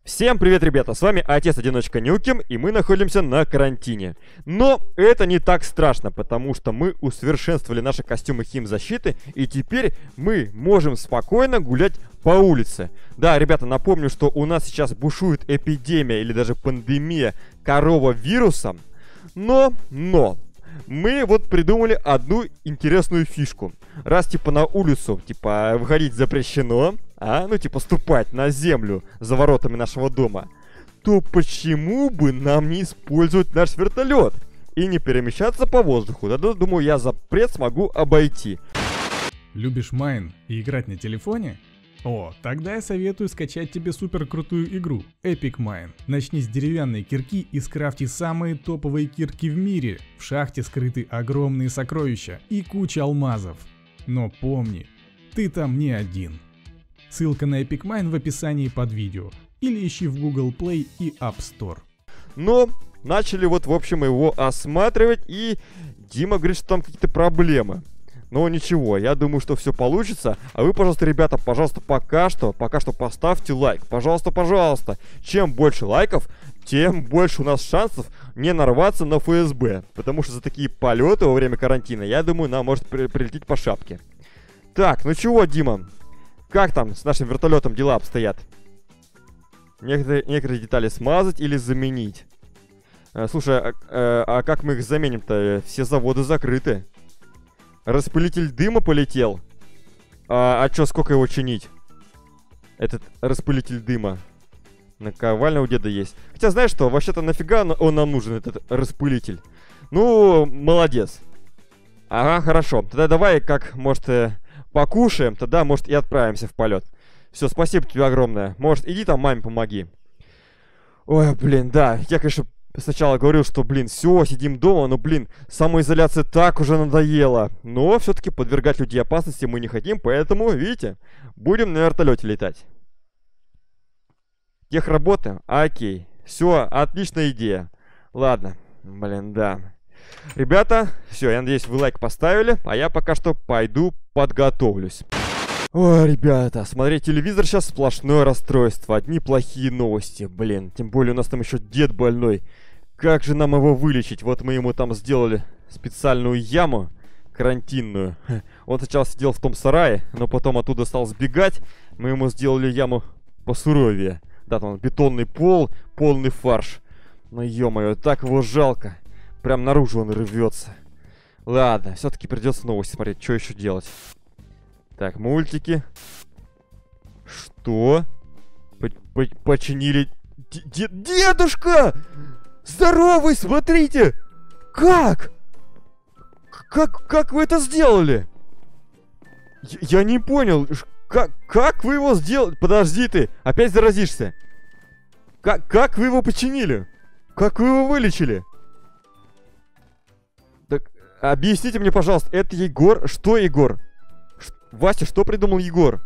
Всем привет, ребята, с вами Отец-одиночка Нюким, и мы находимся на карантине. Но это не так страшно, потому что мы усовершенствовали наши костюмы химзащиты, и теперь мы можем спокойно гулять по улице. Да, ребята, напомню, что у нас сейчас бушует эпидемия или даже пандемия коровавируса, но мы вот придумали одну интересную фишку. Раз, на улицу, выходить запрещено, ступать на землю за воротами нашего дома, то почему бы нам не использовать наш вертолет и не перемещаться по воздуху? Да, думаю, я запрет смогу обойти. Любишь Майн и играть на телефоне? О, тогда я советую скачать тебе супер крутую игру Epic Mine. Начни с деревянной кирки и скрафти самые топовые кирки в мире. В шахте скрыты огромные сокровища и куча алмазов. Но помни, ты там не один. Ссылка на Epic Mine в описании под видео. Или ищи в Google Play и App Store. Но начали в общем его осматривать, и Дима говорит, что там какие-то проблемы. Но ничего, я думаю, что все получится. А вы, пожалуйста, ребята, пока что поставьте лайк. Пожалуйста. Чем больше лайков, тем больше у нас шансов не нарваться на ФСБ. Потому что за такие полеты во время карантина, я думаю, нам может прилететь по шапке. Так, ну чего, Дима? Как там с нашим вертолетом дела обстоят? Некоторые детали смазать или заменить? Слушай, а как мы их заменим-то? Все заводы закрыты. Распылитель дыма полетел. А чё, сколько его чинить? Этот распылитель дыма. Наковальня у деда есть. Хотя, знаешь что, вообще-то нафига он нам нужен, этот распылитель? Ну, молодец. Ага, хорошо. Тогда давай, покушаем, тогда, может, и отправимся в полет. Все, спасибо тебе огромное. Может, иди там маме помоги. Ой, блин, да. Я, конечно, сначала говорил, что, все, сидим дома, но, самоизоляция так уже надоела. Но все-таки подвергать людей опасности мы не хотим, поэтому, видите, будем на вертолете летать. Техработа? Окей. Все, отличная идея. Ладно, да. Ребята, все, я надеюсь, вы лайк поставили, а я пока что пойду подготовлюсь. Ой, ребята, смотреть телевизор сейчас сплошное расстройство, одни плохие новости, тем более у нас там еще дед больной. Как же нам его вылечить? Вот мы ему там сделали специальную яму карантинную. Он сначала сидел в том сарае, но потом оттуда стал сбегать. Мы ему сделали яму посуровее. Да, там бетонный пол, полный фарш. Ну, ё-моё, так его жалко. Прям наружу он рвется. Ладно, все-таки придется новости смотреть. Что еще делать? Так, мультики. Что? Починили... Дедушка! Здоровый, смотрите! Как? Как вы это сделали? Я не понял. Как вы его сделали? Подожди ты, опять заразишься. Как вы его починили? Как вы его вылечили? Так, объясните мне, пожалуйста, это Егор? Что Егор? Вася, что придумал Егор?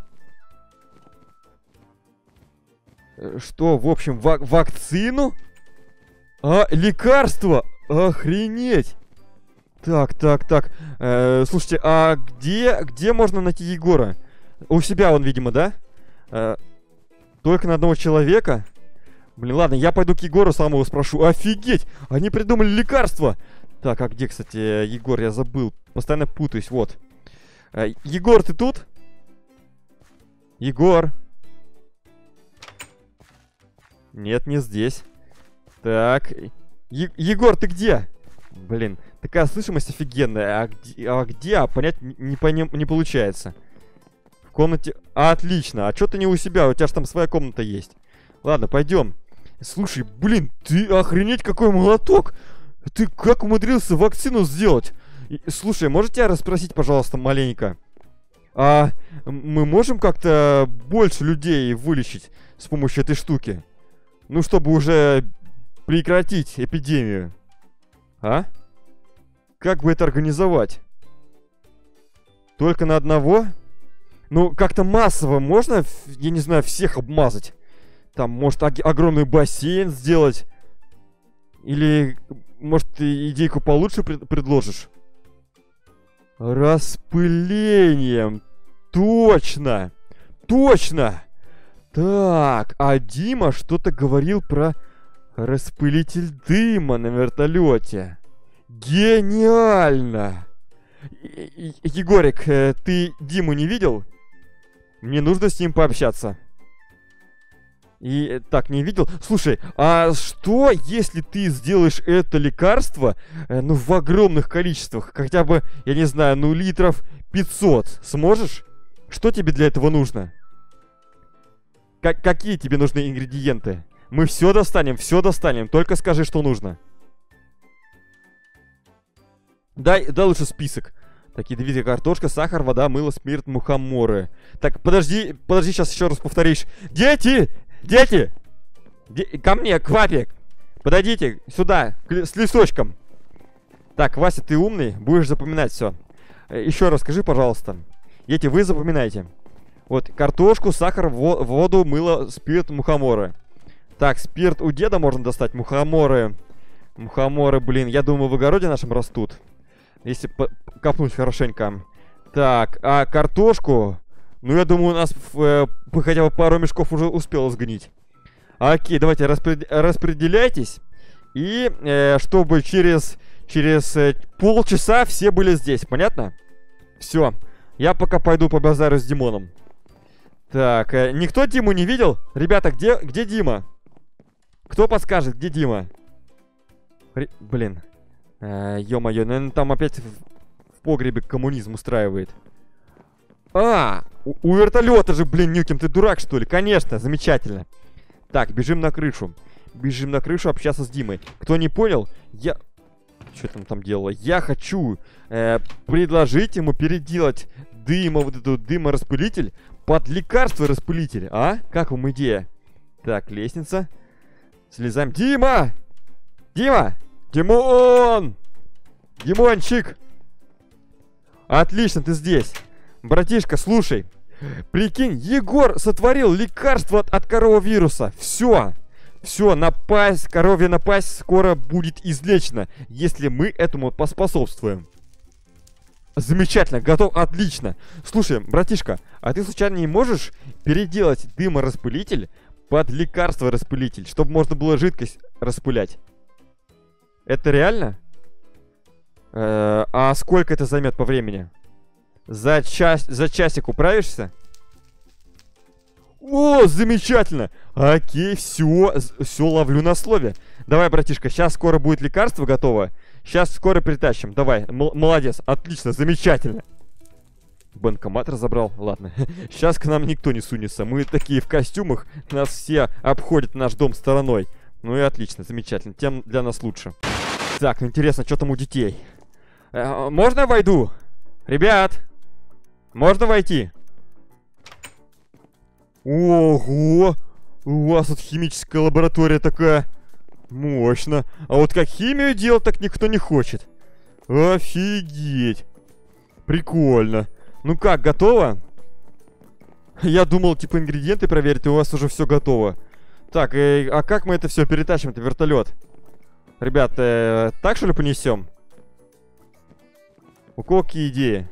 Что, в общем, вакцину? Лекарство? Охренеть! Так. Слушайте, а где можно найти Егора? У себя он, видимо, да? Только на одного человека? Ладно, я пойду к Егору, сам его спрошу. Офигеть! Они придумали лекарство! Так, а где, кстати, Егор? Я забыл. Постоянно путаюсь, вот. Егор, ты тут? Егор? Нет, не здесь. Так. Егор, ты где? Такая слышимость офигенная. А где? Понять не получается. В комнате... Отлично. А чё ты не у себя? У тебя же там своя комната есть. Ладно, пойдем. Слушай, ты охренеть какой молоток! Ты как умудрился вакцину сделать? Слушай, можете тебя расспросить, пожалуйста, маленько? А мы можем как-то больше людей вылечить с помощью этой штуки? Ну, чтобы уже прекратить эпидемию. А? Как бы это организовать? Только на одного? Ну, как-то массово можно, я не знаю, всех обмазать? Там, может, огромный бассейн сделать? Или, может, ты идейку получше предложишь? Распылением. Точно! Так, а Дима что-то говорил про распылитель дыма на вертолете. Гениально! Егорик, ты Диму не видел? Мне нужно с ним пообщаться. И так, не видел? Слушай, а что, если ты сделаешь это лекарство, ну, в огромных количествах? Хотя бы, я не знаю, ну, литров 500. Сможешь? Что тебе для этого нужно? Какие тебе нужны ингредиенты? Мы все достанем. Только скажи, что нужно. Дай лучше список. Такие, видите, картошка, сахар, вода, мыло, спирт, мухоморы. Так, подожди, сейчас еще раз повторишь. Дети! Ко мне, к папе! Подойдите сюда, с листочком. Так, Вася, ты умный, будешь запоминать все. Еще раз скажи, пожалуйста. Дети, вы запоминаете. Вот, картошку, сахар, воду, мыло, спирт, мухоморы. Так, спирт у деда можно достать, мухоморы. Мухоморы, блин, я думаю, в огороде нашем растут. Если копнуть хорошенько. Так, а картошку... Ну, я думаю, у нас хотя бы пару мешков уже успело сгнить. Окей, давайте распределяйтесь. И чтобы через полчаса все были здесь, понятно? Все, я пока пойду по базару с Димоном. Так, никто Диму не видел? Ребята, где Дима? Кто подскажет, где Дима? Блин. Ё-моё, наверное, там опять в погребе коммунизм устраивает. У вертолета же, блин, Нюким, ты дурак, что ли? Конечно, замечательно. Так, бежим на крышу. Бежим на крышу общаться с Димой. Кто не понял, что там делала? Я хочу предложить ему переделать вот этот дымораспылитель под лекарство-распылитель. А? Как вам идея? Так, лестница. Слезаем. Дима! Димон! Димончик! Отлично, ты здесь. Братишка, слушай. Прикинь, Егор сотворил лекарство от коровавируса. Все, коровья напасть скоро будет излечена, если мы этому поспособствуем. Замечательно, готов, отлично. Слушай, братишка, а ты случайно не можешь переделать дымораспылитель под лекарство-распылитель, чтобы можно было жидкость распылять? Это реально? А сколько это займет по времени? За часик управишься? О, замечательно! Окей, все ловлю на слове. Давай, братишка, сейчас скоро будет лекарство готово. Сейчас скоро притащим. Давай, молодец, отлично, замечательно. Банкомат разобрал, ладно. Сейчас к нам никто не сунется. Мы такие в костюмах, нас все обходят наш дом стороной. Ну и отлично, замечательно, тем для нас лучше. Так, интересно, что там у детей? Можно я войду? Ребят, можно войти? Ого! У вас тут химическая лаборатория такая. Мощно. А вот как химию делать, так никто не хочет. Офигеть. Прикольно. Ну как, готово? Я думал, типа, ингредиенты проверить, и у вас уже все готово. Так, а как мы это все перетащим-то, вертолет? Ребят, так что ли понесем? У кого какие идеи?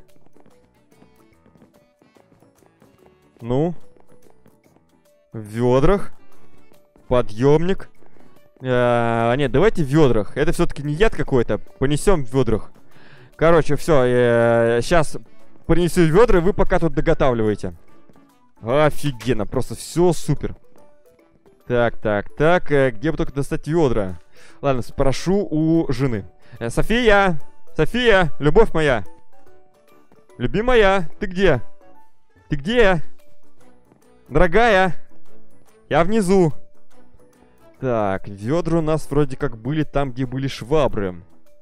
Ну? В ведрах? Подъемник? Нет, давайте в ведрах. Это все-таки не яд какой-то. Понесем в ведрах. Короче, все. Сейчас принесу ведра, и вы пока тут доготавливаете. Офигенно, просто все супер. Так. Где бы только достать ведра? Ладно, спрошу у жены. София, любовь моя. Любимая, ты где? Ты где? Дорогая, я внизу. Так, ведра у нас вроде как были там, где были швабры.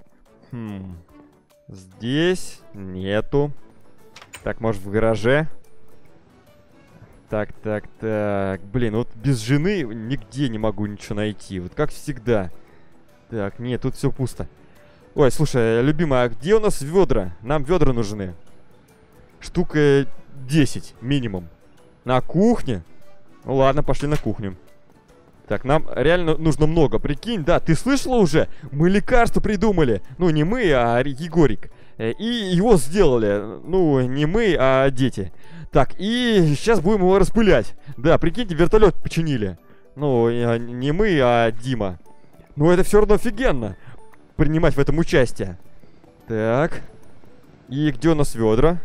Здесь нету. Так, может, в гараже? Так. Блин, вот без жены нигде не могу ничего найти. Вот как всегда. Так, нет, тут все пусто. Ой, слушай, любимая, а где у нас ведра? Нам ведра нужны. Штука 10 минимум. На кухне? Ну ладно, пошли на кухню. Так, нам реально нужно много. Прикинь, да, ты слышала уже? Мы лекарство придумали. Ну, не мы, а Егорик. И его сделали. Ну, не мы, а дети. Так, и сейчас будем его распылять. Да, прикиньте, вертолет починили. Ну, не мы, а Дима. Но это все равно офигенно. Принимать в этом участие. Так. И где у нас ведра?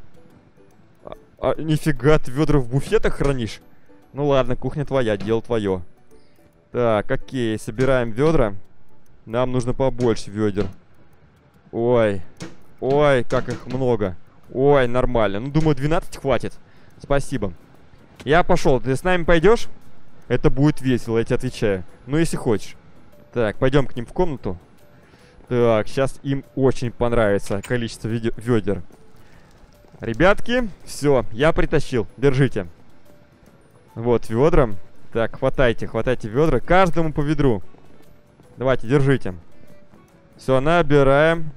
Нифига, ты ведра в буфетах хранишь? Ну ладно, кухня твоя, дело твое. Так, окей, собираем ведра. Нам нужно побольше ведер. Ой. Ой, как их много. Ой, нормально. Ну, думаю, 12 хватит. Спасибо. Я пошел. Ты с нами пойдешь? Это будет весело, я тебе отвечаю. Ну, если хочешь. Так, пойдем к ним в комнату. Так, сейчас им очень понравится количество ведер. Ребятки, все, я притащил. Держите. Вот ведра. Так, хватайте ведра. Каждому по ведру. Давайте, держите. Все, набираем.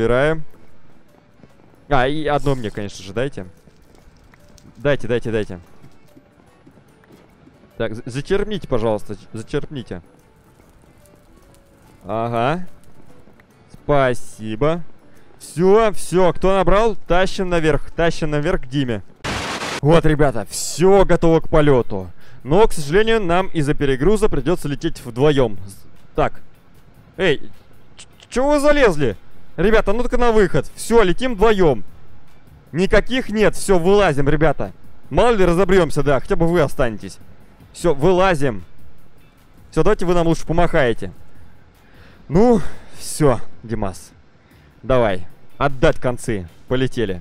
И одно мне, конечно же, дайте. Дайте. Так, зачерпните, пожалуйста, зачерпните. Ага. Спасибо. Все, кто набрал, тащим наверх к Диме. Вот, ребята, все готово к полету. Но, к сожалению, нам из-за перегруза придется лететь вдвоем. Так. Эй, чего вы залезли? Ребята, ну-ка на выход. Все, летим вдвоем. Никаких нет, все, вылазим, ребята. Мало ли разобьемся, да, хотя бы вы останетесь. Все, вылазим. Все, давайте вы нам лучше помахаете. Ну, все, Димас. Давай, отдать концы. Полетели.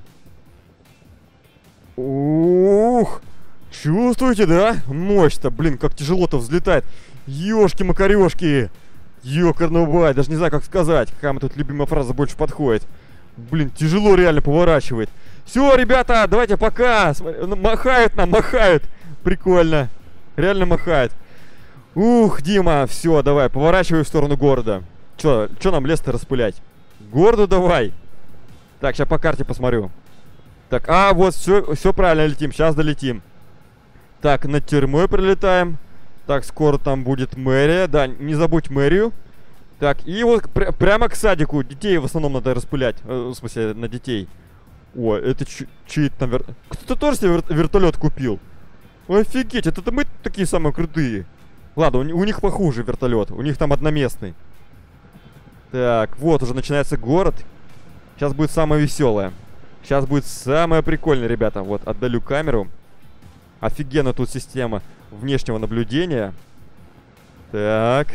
Ух, чувствуете, да? Мощь-то, блин, как тяжело-то взлетает. Ёшки-макарёшки. Ёкарный бай, даже не знаю, как сказать. Какая мне тут любимая фраза больше подходит. Блин, тяжело реально поворачивает. Все, ребята, давайте пока. Махают нам, махают. Прикольно. Реально махают. Ух, Дима, все, давай, поворачивай в сторону города. Че нам лес-то распылять? Городу давай. Так, сейчас по карте посмотрю. Так, вот, все правильно летим, сейчас долетим. Так, над тюрьмой прилетаем. Так, скоро там будет мэрия. Да, не забудь мэрию. Так, и вот прямо к садику. Детей в основном надо распылять. В смысле, на детей. О, это чей-то там Кто-то тоже себе вертолет купил. Офигеть, это мы такие самые крутые. Ладно, у них похуже вертолет. У них там одноместный. Так, вот уже начинается город. Сейчас будет самое веселое. Сейчас будет самое прикольное, ребята. Вот, отдалю камеру. Офигенно тут система внешнего наблюдения. Так.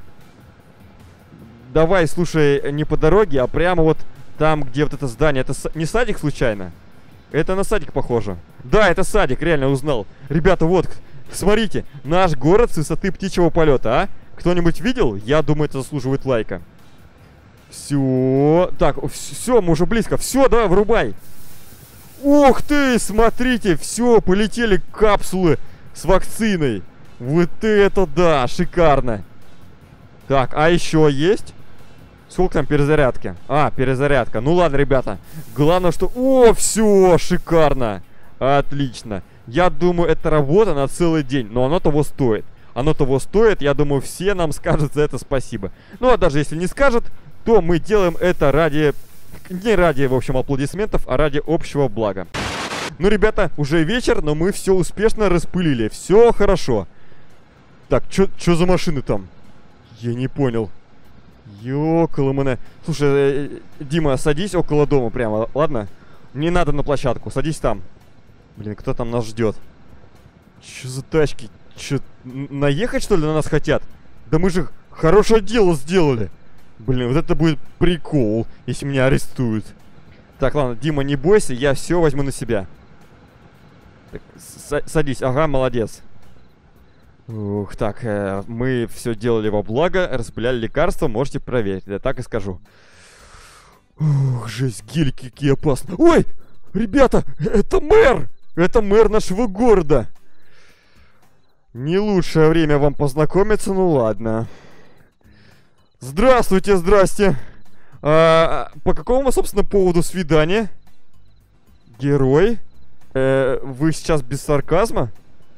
Давай, слушай, не по дороге, а прямо вот там, где вот это здание. Это не садик случайно? Это на садик похоже. Да, это садик, реально узнал. Ребята, вот, смотрите. Наш город с высоты птичьего полета, а? Кто-нибудь видел? Я думаю, это заслуживает лайка. Все. Так, все, мы уже близко. Все, давай, врубай. Ух ты, смотрите, все, полетели капсулы с вакциной. Вот это да, шикарно. Так, а еще есть? Сколько там перезарядки? Перезарядка. Ну ладно, ребята. Главное, что... О, все, шикарно. Отлично. Я думаю, это работа на целый день. Но оно того стоит. Оно того стоит. Я думаю, все нам скажут за это спасибо. Ну, а даже если не скажут, то мы делаем это ради... Не ради, в общем, аплодисментов, а ради общего блага. Ну, ребята, уже вечер, но мы все успешно распылили. Все хорошо. Так, что за машины там? Я не понял. Ёкалэмэне. Слушай, Дима, садись около дома прямо, ладно? Не надо на площадку, садись там. Блин, кто там нас ждет? Че за тачки? Че, наехать, что ли, на нас хотят? Да мы же хорошее дело сделали. Блин, вот это будет прикол, если меня арестуют. Так, ладно, Дима, не бойся, я все возьму на себя. Так, садись, ага, молодец. Ух, так, мы все делали во благо, распыляли лекарства, можете проверить, я так и скажу. Ух, жесть, гельки какие опасные. Ой, ребята, это мэр! Это мэр нашего города. Не лучшее время вам познакомиться, ну ладно. Здравствуйте, здрасте. По какому, собственно, поводу свидания? Герой? Вы сейчас без сарказма?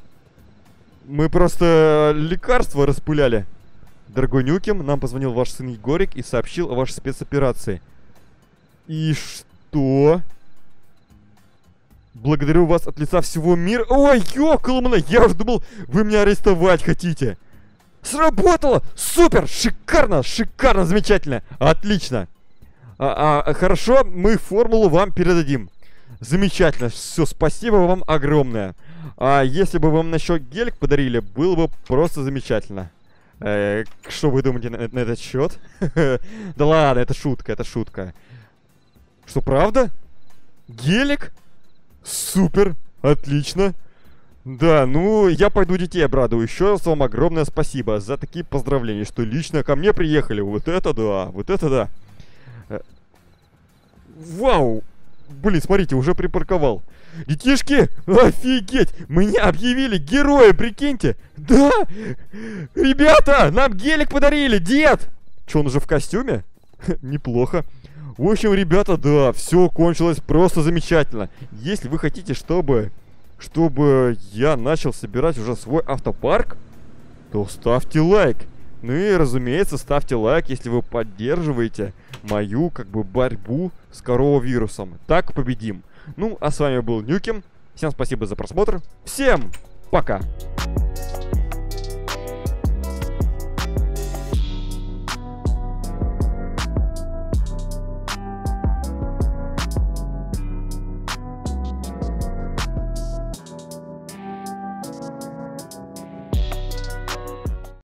Мы просто лекарства распыляли. Дорогой Нюким, нам позвонил ваш сын Егорик и сообщил о вашей спецоперации. И что? Благодарю вас от лица всего мира. Ой, ёкалмана, я уже думал, вы меня арестовать хотите. Сработало! Супер! Шикарно! Шикарно! Замечательно! Отлично! Хорошо, мы формулу вам передадим. Замечательно. Все, спасибо вам огромное. А если бы вам еще гелик подарили, было бы просто замечательно. Что вы думаете на этот счет? Да ладно, это шутка, это шутка. Что, правда? Гелик? Супер! Отлично! Да, ну, я пойду детей обрадую. Еще раз вам огромное спасибо за такие поздравления, что лично ко мне приехали. Вот это да, вот это да. Вау! Блин, смотрите, уже припарковал. Детишки, офигеть! Меня объявили героем, прикиньте! Да! Ребята, нам гелик подарили, дед! Че, он уже в костюме? Неплохо. В общем, ребята, да, все кончилось просто замечательно. Если вы хотите, чтобы я начал собирать уже свой автопарк, то ставьте лайк. Ну и, разумеется, ставьте лайк, если вы поддерживаете мою, борьбу с коровавирусом. Так победим. Ну, а с вами был Нюкем. Всем спасибо за просмотр. Всем пока!